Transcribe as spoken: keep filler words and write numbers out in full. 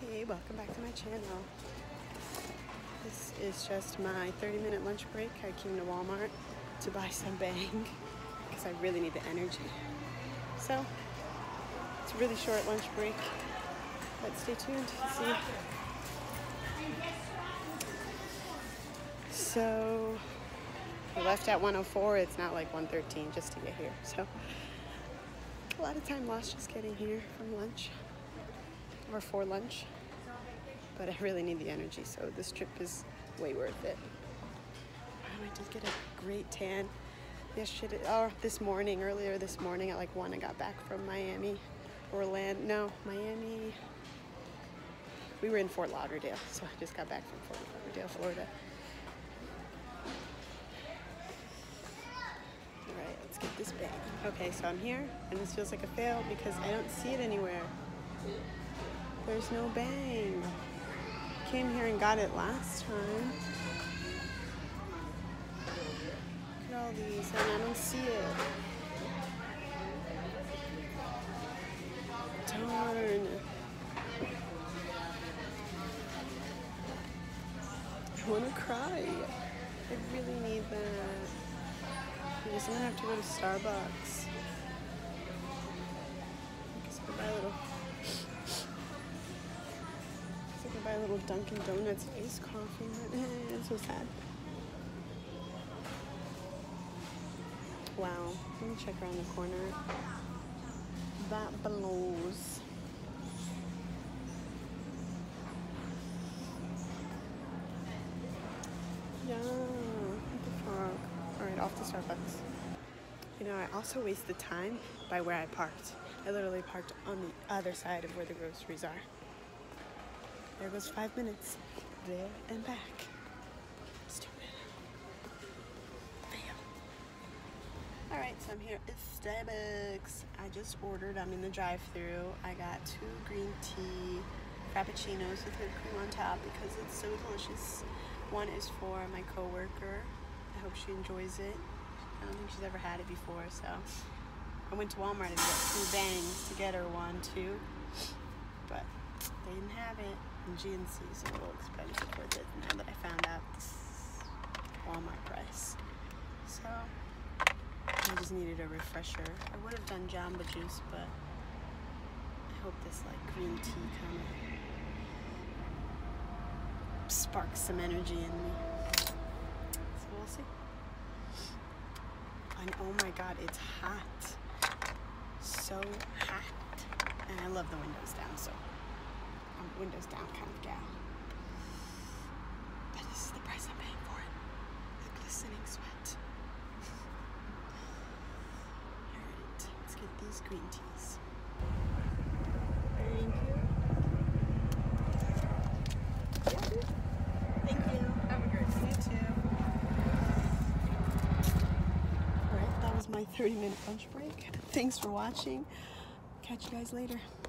Hey, welcome back to my channel. This is just my thirty minute lunch break. I came to Walmart to buy some Bang because I really need the energy. So it's a really short lunch break, but stay tuned to see. So I left at one oh four. It's not like one thirteen just to get here. So a lot of time lost just getting here from lunch or for lunch. But I really need the energy, so this trip is way worth it. Um, I did get a great tan yesterday, or this morning, earlier this morning at like one. I got back from Miami, Orlando, no, Miami. We were in Fort Lauderdale, so I just got back from Fort Lauderdale, Florida. All right, let's get this Bang. Okay, so I'm here, and this feels like a fail because I don't see it anywhere. There's no Bang. Came here and got it last time. Look at all these, and I don't see it. Darn. I want to cry. I really need that. I'm just gonna have to go to Starbucks. I guess I'll buy a little. I could buy a little Dunkin' Donuts iced coffee, but it's so sad. Wow, let me check around the corner. That blows. Yeah, what the fuck? Alright, off to Starbucks. You know, I also wasted time by where I parked. I literally parked on the other side of where the groceries are. There goes five minutes, there and back. Stupid. Fail. All right, so I'm here at Starbucks. I just ordered, I'm in the drive-thru. I got two green tea frappuccinos with whipped cream on top because it's so delicious. One is for my coworker. I hope she enjoys it. I don't think she's ever had it before, so. I went to Walmart and got two Bangs to get her one too, but they didn't have it. And G N C is a little expensive with it now that I found out this Walmart price. So I just needed a refresher. I would have done Jamba Juice, but I hope this like green tea kind of sparks some energy in me. So we'll see. And oh my god, it's hot. So hot. And I love the windows down, so I'm windows down kind of gal. But this is the price I'm paying for it. The glistening sweat. Alright, let's get these green teas. Thank you. Yeah. Thank you. Have a great day. You too. Alright, that was my thirty minute lunch break. Thanks for watching. Catch you guys later.